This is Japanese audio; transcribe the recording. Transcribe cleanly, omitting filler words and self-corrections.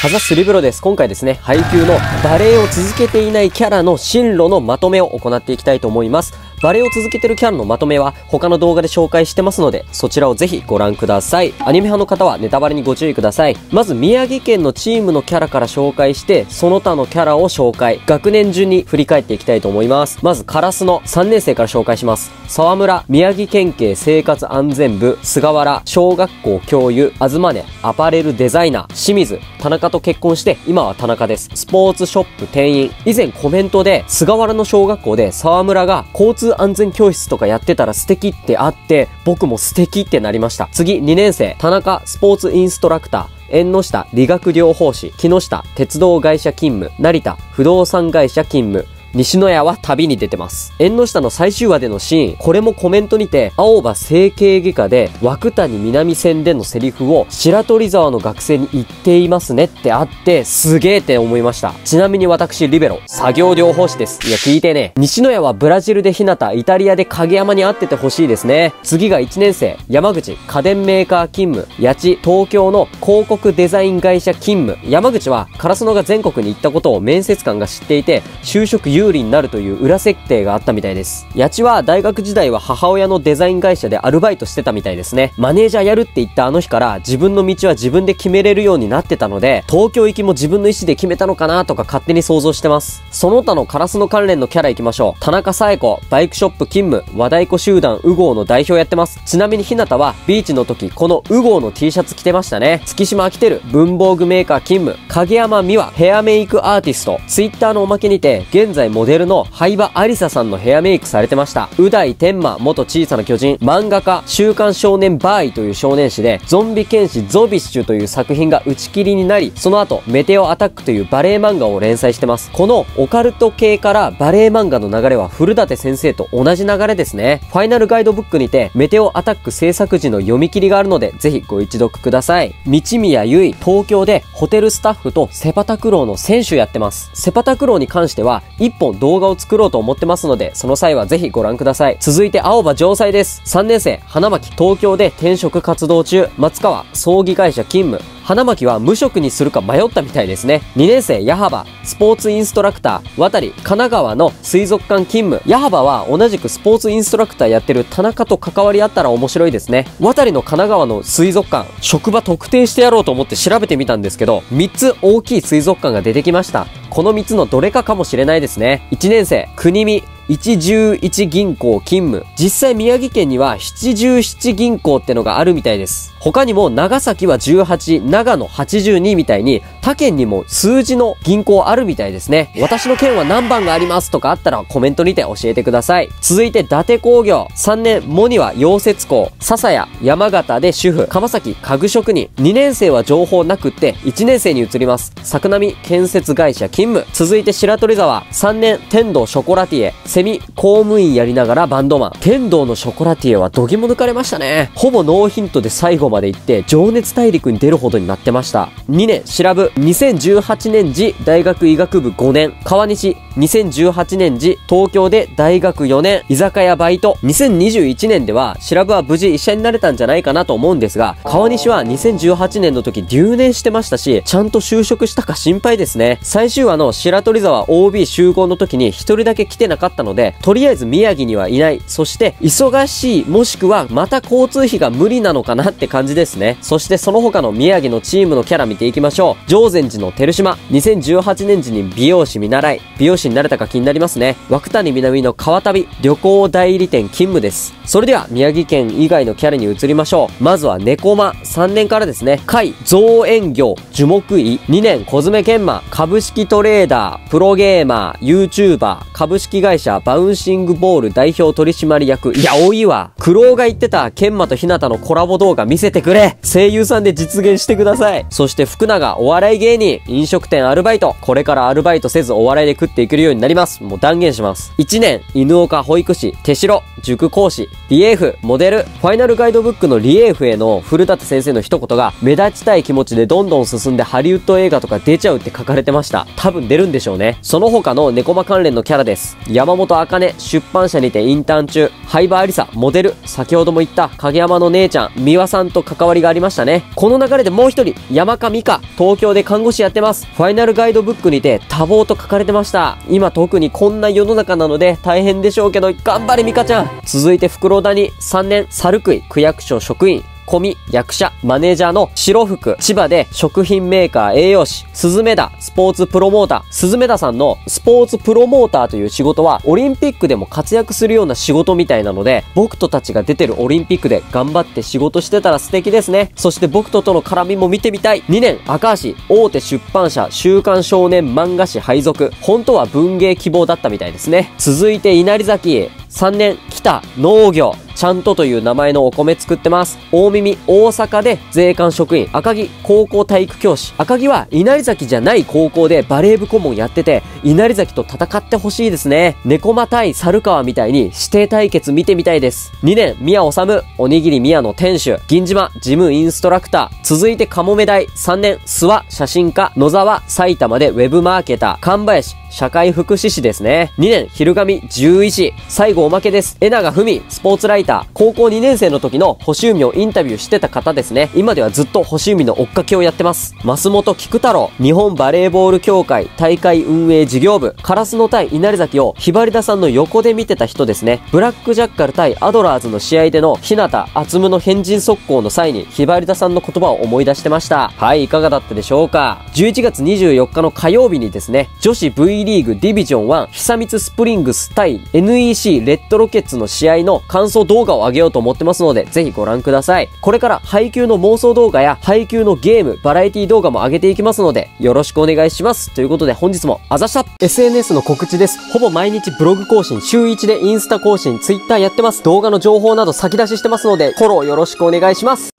かざすり風呂です。今回ですね、配給のバレエを続けていないキャラの進路のまとめを行っていきたいと思います。バレエを続けてるキャラのまとめは他の動画で紹介してますので、そちらをぜひご覧ください。アニメ派の方はネタバレにご注意ください。まず宮城県のチームのキャラから紹介して、その他のキャラを紹介。学年順に振り返っていきたいと思います。まずカラスの3年生から紹介します。沢村、宮城県警生活安全部、菅原、小学校教諭、東根、アパレルデザイナー、清水、田中と結婚して今は田中です。スポーツショップ店員。以前コメントで菅原の小学校で沢村が交通安全教室とかやってたら素敵ってあって、僕も素敵ってなりました。次2年生、田中スポーツインストラクター、縁の下理学療法士、木下鉄道会社勤務、成田不動産会社勤務、西野屋は旅に出てます。縁の下の最終話でのシーン、これもコメントにて、青葉整形外科で涌谷南線でのセリフを白鳥沢の学生に言っていますねってあって、すげーって思いました。ちなみに私、リベロ、作業療法士です。いや、聞いてね。西野屋はブラジルで日向、イタリアで影山に会っててほしいですね。次が1年生、山口、家電メーカー勤務、八千、東京の広告デザイン会社勤務。山口は、カラスノが全国に行ったことを面接官が知っていて、就職有利になるという裏設定があったみたいです。八千は大学時代は母親のデザイン会社でアルバイトしてたみたいですね。マネージャーやるって言ったあの日から自分の道は自分で決めれるようになってたので、東京行きも自分の意思で決めたのかなとか勝手に想像してます。その他のカラスの関連のキャラ行きましょう。田中紗恵子、バイクショップ勤務、和太鼓集団ウゴーの代表やってます。ちなみに日向はビーチの時このウゴーの T シャツ着てましたね。月島秋輝、文房具メーカー勤務、影山美和、ヘアメイクアーティスト、ツイッターのおまけにて現在モデルの灰場ありささんのヘアメイクされてました。宇大天馬元小さな巨人、漫画家、週刊少年バーイという少年誌でゾンビ剣士ゾビッシュという作品が打ち切りになり、その後メテオアタックというバレエ漫画を連載してます。このオカルト系からバレエ漫画の流れは古舘先生と同じ流れですね。ファイナルガイドブックにてメテオアタック制作時の読み切りがあるのでぜひご一読ください。道宮優衣、東京でホテルスタッフとセパタクローの選手やってます。セパタクローに関しては1本動画を作ろうと思ってますので、その際はぜひご覧ください。続いて青葉城西です。3年生、花巻、東京で転職活動中、松川、葬儀会社勤務。花巻は無職にするか迷ったみたいですね。2年生、矢幅、スポーツインストラクター、渡り、神奈川の水族館勤務。矢幅は同じくスポーツインストラクターやってる田中と関わりあったら面白いですね。渡りの神奈川の水族館、職場特定してやろうと思って調べてみたんですけど、3つ大きい水族館が出てきました。この3つのどれかかもしれないですね。1年生、国見、111銀行勤務。実際宮城県には717銀行ってのがあるみたいです。他にも長崎は18、長野82みたいに他県にも数字の銀行あるみたいですね。私の県は何番がありますとかあったらコメントにて教えてください。続いて伊達工業。3年、モニは溶接工、笹谷、山形で主婦、鎌崎家具職人。2年生は情報なくって1年生に移ります。作並建設会社勤務。続いて白鳥沢。3年、天童ショコラティエ。セミ公務員やりながらバンドマン。天童のショコラティエは度肝抜かれましたね。ほぼノーヒントで最後まで行って情熱大陸に出るほどになってました。2年、調ぶ。2018年時大学医学部5年。川西。2018年時東京で大学4年。居酒屋バイト。2021年では調ぶは無事医者になれたんじゃないかなと思うんですが、川西は2018年の時留年してましたし、ちゃんと就職したか心配ですね。最終話の白鳥沢 OB 集合の時に一人だけ来てなかったので、とりあえず宮城にはいない。そして忙しい、もしくはまた交通費が無理なのかなって感じですね。そしてその他の宮城のチームのキャラ見ていきましょう。常禅寺の照島。2018年時に美容師見習い。美容師になれたか気になりますね。涌谷南の川旅。旅行代理店勤務です。それでは宮城県以外のキャラに移りましょう。まずは猫間。3年からですね。甲斐造園業樹木医。2年小詰研磨。株式トレーダー、プロゲーマー、YouTuber、株式会社バウンシングボール代表取締役。いや、多いわ。苦労が言ってた研磨と日向のコラボ動画見せてくれ。声優さんで実現してください。そして福永、お笑い芸人、飲食店アルバイト。これからアルバイトせずお笑いで食っていけるようになります。もう断言します。1年、犬岡保育士、手代。 塾講師、リエーフ、モデル、ファイナルガイドブックのリエーフへの古舘先生の一言が、目立ちたい気持ちでどんどん進んでハリウッド映画とか出ちゃうって書かれてました。多分出るんでしょうね。その他のネコマ関連のキャラです。山本茜、出版社にてインターン中、灰場ありさ、モデル、先ほども言った影山の姉ちゃん、美輪さんと関わりがありましたね。この流れでもう一人、山香美香、東京で看護師やってます。ファイナルガイドブックにて多忙と書かれてました。今特にこんな世の中なので大変でしょうけど、頑張れ美香ちゃん。続いて袋谷、3年、猿食い、区役所職員、コミ、役者、マネージャーの白福、千葉で食品メーカー栄養士、鈴目田、スポーツプロモーター。鈴目田さんのスポーツプロモーターという仕事は、オリンピックでも活躍するような仕事みたいなので、僕とたちが出てるオリンピックで頑張って仕事してたら素敵ですね。そして僕との絡みも見てみたい。2年、赤足、大手出版社、週刊少年漫画誌配属。本当は文芸希望だったみたいですね。続いて稲荷崎、3年、北、農業。ちゃんとという名前のお米作ってます。大耳、大阪で税関職員、赤木、高校体育教師。赤木は稲荷崎じゃない高校でバレー部顧問やってて、稲荷崎と戦ってほしいですね。猫間対猿川みたいに指定対決見てみたいです。2年、宮治、おにぎり宮の店主、銀島、事務インストラクター。続いてかもめ大、3年、諏訪、写真家、野沢、埼玉でウェブマーケター、神林、社会福祉士ですね。2年、昼神、獣医師。最後おまけです。江永文、スポーツライター。高校2年生の時の星海をインタビューしてた方ですね。今ではずっと星海の追っかけをやってます。増本菊太郎、日本バレーボール協会大会運営事業部。カラスの対稲荷崎をひばりださんの横で見てた人ですね。ブラックジャッカル対アドラーズの試合での日向厚夢の変人速攻の際にひばりださんの言葉を思い出してました。はい、いかがだったでしょうか。11月24日の火曜日にですね、女子 V リーグディビジョン1久光スプリングス対 NEC レッドロケッツの試合の感想動画を上げようと思ってますので、ぜひご覧ください。これから配給の妄想動画や配給のゲーム、バラエティ動画も上げていきますので、よろしくお願いします。ということで本日もあざした。 SNS の告知です。ほぼ毎日ブログ更新、週1でインスタ更新、Twitter やってます。動画の情報など先出ししてますので、フォローよろしくお願いします。